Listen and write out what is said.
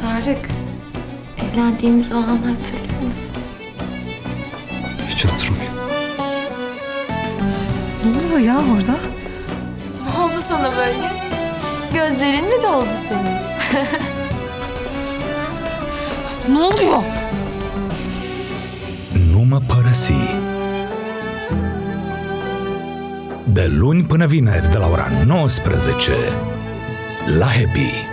Tarık, evlendiğimiz o anı hatırlıyor musun? Hiç hatırlamıyorum. Ne oluyor ya orada? Ne oldu sana böyle? Gözlerin mi doldu senin? Ne oluyor? Numai părăsi. De luni până vineri, de la ora 19, la Happy.